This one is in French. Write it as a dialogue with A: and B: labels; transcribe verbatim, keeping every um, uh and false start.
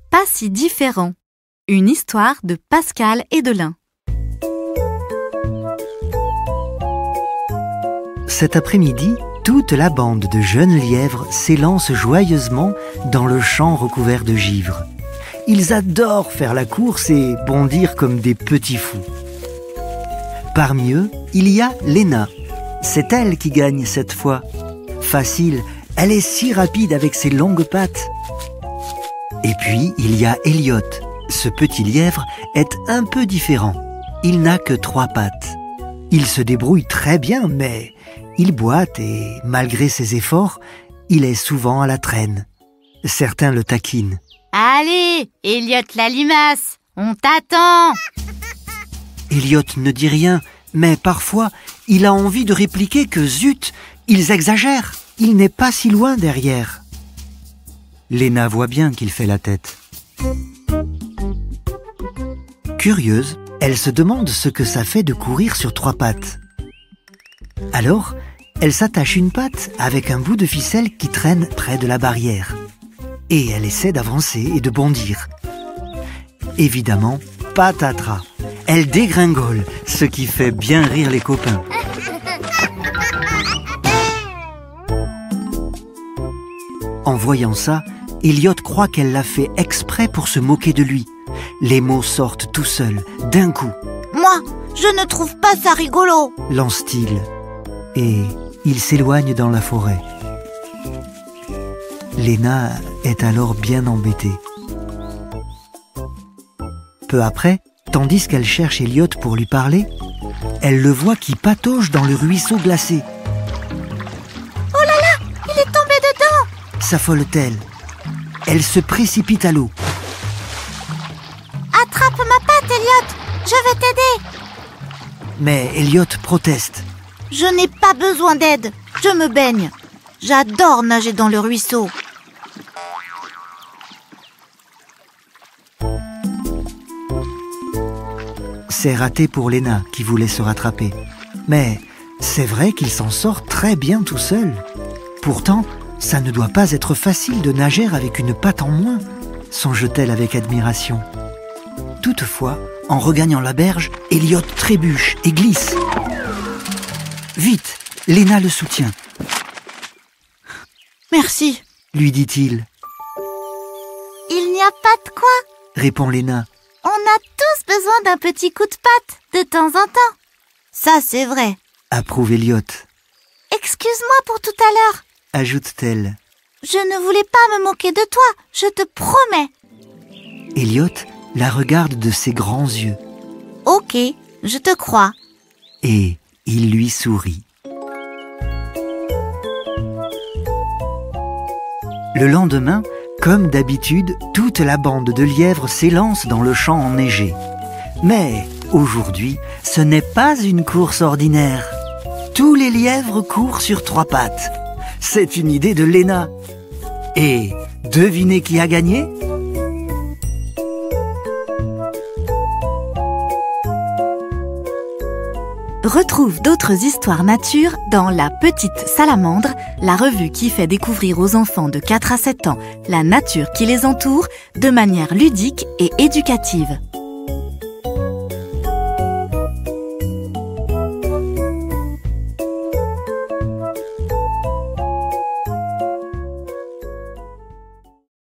A: Pas si différent. Une histoire de Pascal Edelin.
B: Cet après-midi, toute la bande de jeunes lièvres s'élance joyeusement dans le champ recouvert de givre. Ils adorent faire la course et bondir comme des petits fous. Parmi eux, il y a Léna. C'est elle qui gagne cette fois. Facile, elle est si rapide avec ses longues pattes. Et puis, il y a Elliot. Ce petit lièvre est un peu différent. Il n'a que trois pattes. Il se débrouille très bien, mais il boite et, malgré ses efforts, il est souvent à la traîne. Certains le taquinent.
C: « Allez, Elliot la limace, on t'attend !»
B: Elliot ne dit rien, mais parfois, il a envie de répliquer que zut, ils exagèrent. Il n'est pas si loin derrière. Léna voit bien qu'il fait la tête. Curieuse, elle se demande ce que ça fait de courir sur trois pattes. Alors, elle s'attache une patte avec un bout de ficelle qui traîne près de la barrière. Et elle essaie d'avancer et de bondir. Évidemment, patatras. Elle dégringole, ce qui fait bien rire les copains. En voyant ça, Elliot croit qu'elle l'a fait exprès pour se moquer de lui. Les mots sortent tout seuls, d'un coup.
C: « Moi, je ne trouve pas ça rigolo !»
B: lance-t-il. Et il s'éloigne dans la forêt. Léna est alors bien embêtée. Peu après, tandis qu'elle cherche Elliot pour lui parler, elle le voit qui patauge dans le ruisseau glacé.
C: « Oh là là, il est tombé dedans !»
B: s'affole-t-elle. Elle se précipite à l'eau.
C: « Attrape ma patte, Elliot, je vais t'aider !»
B: Mais Elliot proteste.
C: « Je n'ai pas besoin d'aide, je me baigne. J'adore nager dans le ruisseau. »
B: C'est raté pour Léna qui voulait se rattraper. Mais c'est vrai qu'il s'en sort très bien tout seul. Pourtant, ça ne doit pas être facile de nager avec une patte en moins, songe-t-elle avec admiration. Toutefois, en regagnant la berge, Elliot trébuche et glisse. Vite, Léna le soutient.
C: « Merci, »
B: lui dit-il.
C: « Il n'y a pas de quoi, »
B: répond Léna.
C: « On a tous besoin d'un petit coup de patte, de temps en temps. » Ça, c'est vrai,
B: approuve Elliot.
C: « Excuse-moi pour tout à l'heure, »
B: ajoute-t-elle.
C: « Je ne voulais pas me moquer de toi, je te promets. »
B: Elliot la regarde de ses grands yeux.
C: « Ok, je te crois. »
B: Et il lui sourit. Le lendemain, comme d'habitude, toute la bande de lièvres s'élance dans le champ enneigé. Mais aujourd'hui, ce n'est pas une course ordinaire. Tous les lièvres courent sur trois pattes. C'est une idée de Léna. Et devinez qui a gagné ?
A: Retrouve d'autres histoires nature dans La Petite Salamandre, la revue qui fait découvrir aux enfants de quatre à sept ans la nature qui les entoure de manière ludique et éducative.